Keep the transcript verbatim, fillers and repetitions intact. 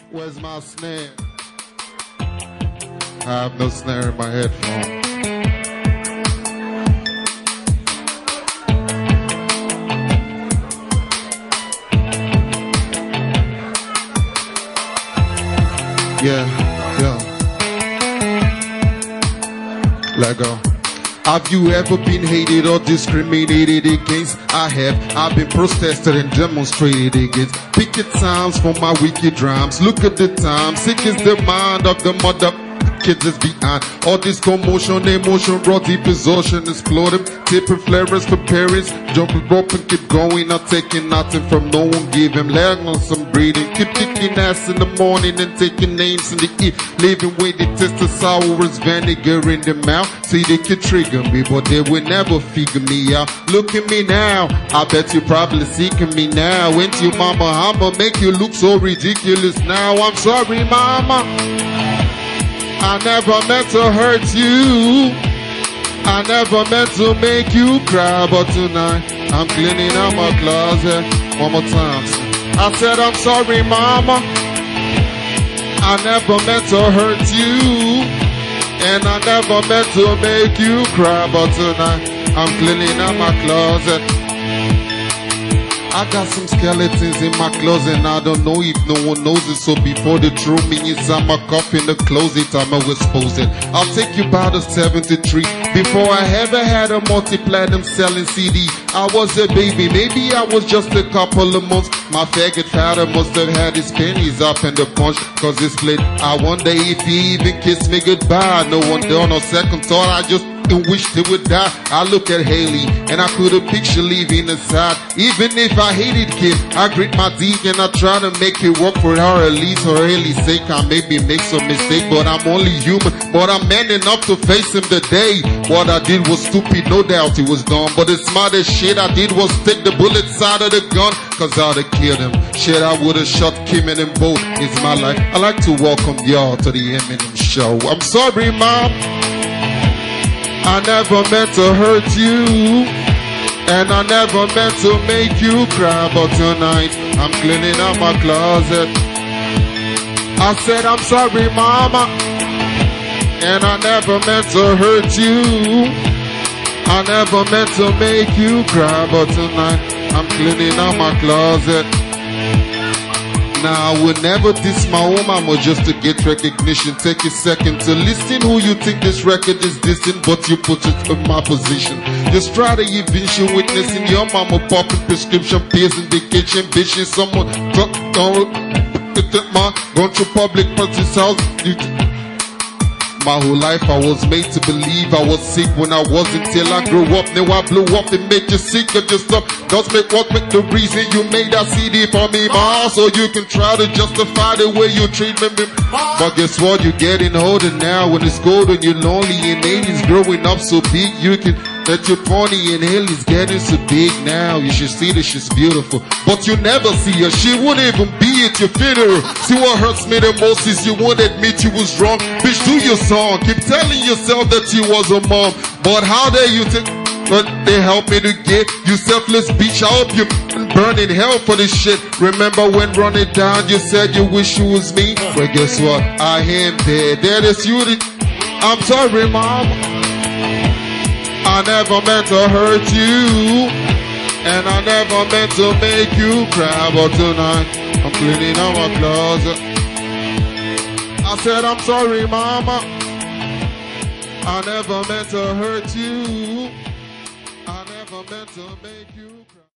Where's my snare? I have no snare in my headphone. Yeah, yeah. Let go. Have you ever been hated or discriminated against? I have. I've been protested and demonstrated against. Pick your times for my wicked rhymes. Look at the time. Sick is the mind of the mother. Kids is behind all this commotion, emotion brought deep exhaustion, exploding, tipping flares for parents, jumping rope and keep going, not taking nothing from no one, give him leg on some breathing, keep kicking ass in the morning and taking names in the ear, living with the taste of sour as vinegar in the mouth, see they can trigger me, but they will never figure me out, look at me now, I bet you probably seeking me now, ain't you mama, I'ma make you look so ridiculous now, I'm sorry mama. I never meant to hurt you. I never meant to make you cry. But tonight, I'm cleaning out my closet. One more time. I said, I'm sorry, mama. I never meant to hurt you. And I never meant to make you cry. But tonight, I'm cleaning out my closet. I got some skeletons in my closet and I don't know if no one knows it. So before they throw me inside my coffin, the closet, I'ma expose it. I'll take you by the seventy-three. Before I ever had a multi-platinum selling C D, I was a baby, maybe I was just a couple of months. My faggot father must have had his pennies up in the punch, cause it's split. I wonder if he even kissed me goodbye. No one done on second thought, I just and wished he would die. I look at Haley and I could have picture leaving aside. Even if I hated Kim, I grit my teeth and I try to make it work for her, at least for Haley's sake. I maybe make some mistake, but I'm only human. But I'm man enough to face him today. What I did was stupid, no doubt it was dumb, but the smartest shit I did was take the bullets out of the gun, cause I'd have killed him. Shit, I would have shot Kim and them both. It's my life. I like to welcome y'all to the Eminem show. I'm sorry, mom. I never meant to hurt you, and I never meant to make you cry, but tonight I'm cleaning out my closet. I said I'm sorry, mama, and I never meant to hurt you. I never meant to make you cry, but tonight I'm cleaning out my closet. Now I would never diss my own mama just to get recognition. Take a second to listen who you think this record is dissing, but you put it in my position. Just try to eventually witnessing your mama popping prescription pills in the kitchen, bitching someone talk on my going to public person's house. My whole life I was made to believe I was sick when I wasn't, till I grew up. Now I blew up and make you sick of your stuff. Does make what make the reason you made that C D for me, ma, so you can try to justify the way you treat me. But guess what? You're getting older now. When it's cold and you're lonely and Haley's growing up so big, you can that you're funny and Haley's getting so big now. You should see that she's beautiful, but you never see her. She wouldn't even be at your funeral. See what hurts me the most is you won't admit you was wrong. Bitch, do your song. Keep telling yourself that you was a mom, but how dare you think but they help me to get you selfless bitch. I hope you burn in hell for this shit. Remember when running down you said you wish you was me? Well, guess what? I am dead. That is you. I'm sorry, mom. I never meant to hurt you, and I never meant to make you cry, but tonight I'm cleaning out my closet. I said I'm sorry, mama. I never meant to hurt you. I never meant to make you cry.